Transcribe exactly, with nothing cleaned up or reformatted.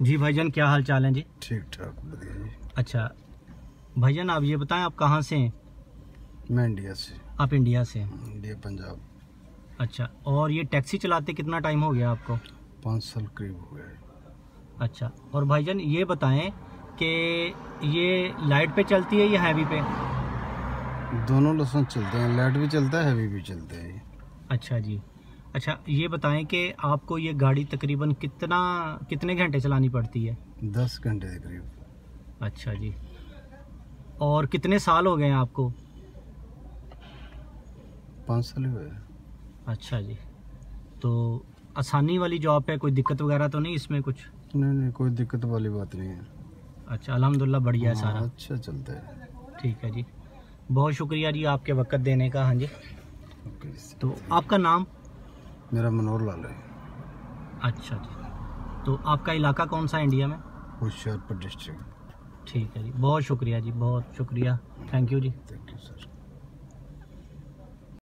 जी भाईजान, क्या हाल चाल है जी? ठीक ठाक, बढ़िया जी। अच्छा भाईजान, आप ये बताएं आप कहाँ से हैं? मैं इंडिया से। आप इंडिया से हैं? इंडिया, पंजाब। अच्छा, और ये टैक्सी चलाते कितना टाइम हो गया आपको? पाँच साल करीब हो गए। अच्छा, और भाईजान ये बताएं कि ये लाइट पे चलती है या हैवी पे? दोनों लसन चलते हैं, लाइट भी चलता है, हैवी भी चलते हैं। अच्छा जी। अच्छा, ये बताएं कि आपको ये गाड़ी तकरीबन कितना कितने घंटे चलानी पड़ती है? दस घंटे के करीब। अच्छा जी। और कितने साल हो गए हैं आपको? पाँच साल हुए। अच्छा जी। तो आसानी वाली जॉब है, कोई दिक्कत वगैरह तो नहीं इसमें कुछ? नहीं नहीं, कोई दिक्कत वाली बात नहीं है। अच्छा, अल्हम्दुलिल्लाह बढ़िया है सारा। अच्छा चलता है। ठीक है जी, बहुत शुक्रिया जी आपके वक्त देने का। हाँ जी। ओके। तो आपका नाम? मेरा मनोहर लाल है। अच्छा जी। तो आपका इलाका कौन सा है इंडिया में? होशियारपुर डिस्ट्रिक्ट। ठीक है जी, बहुत शुक्रिया जी, बहुत शुक्रिया। थैंक यू जी। Thank you sir.